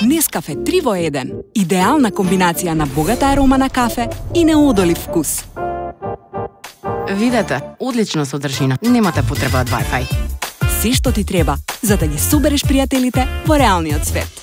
Нескафе 3 во 1. Идеална комбинација на богата арома на кафе и неодолив вкус. Видете, одлична содржина. Немате потреба од Wi-Fi. Се што ти треба, за да ги собереш пријателите во реалниот свет.